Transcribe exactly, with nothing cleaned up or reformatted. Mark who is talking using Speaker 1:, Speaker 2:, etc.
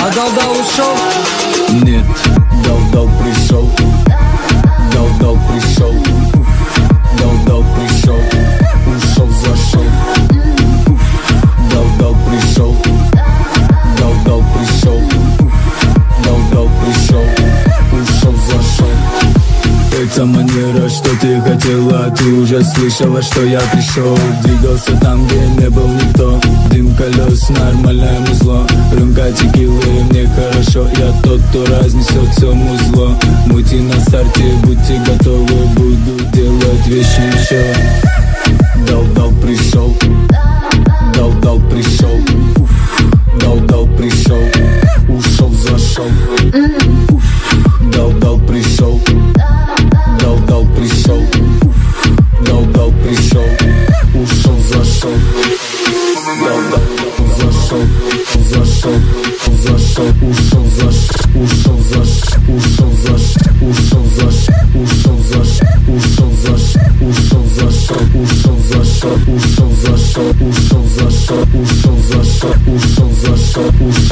Speaker 1: А дал-дал ушел?
Speaker 2: Нет, дал-дал пришел. Дал-дал пришел. Дал-дал пришел. Ушел, зашел. Дал-дал пришел. Дал-дал пришел. Дал-дал пришел. Ушел, зашел. Это манера, что ты хотела. Ты уже слышала, что я пришел. Двигался там, где не был никто. Дым колес, нормальное музло. Рюмка текилы, мне хорошо. Я тот, кто разнесет все музло. Мути на старте, будьте готовы. Буду делать вещи еще. Дал-дал пришел. Дал-дал пришел. Дал-дал пришел. Ушел, зашел. Дал-дал пришел. Дал-дал пришел. Дал-дал пришел. Ушел, зашел. Дал-дал зашел. Зашел. Зашел. Ушел, зашел. Ушел, зашел. Ушел, зашел. Ушел, зашел. Ушел, зашел. Ушел, зашел. Ушел, зашел. Ушел, зашел. Ушел, зашел. Ушел, зашел. Ушел, зашел. Ушел, зашел.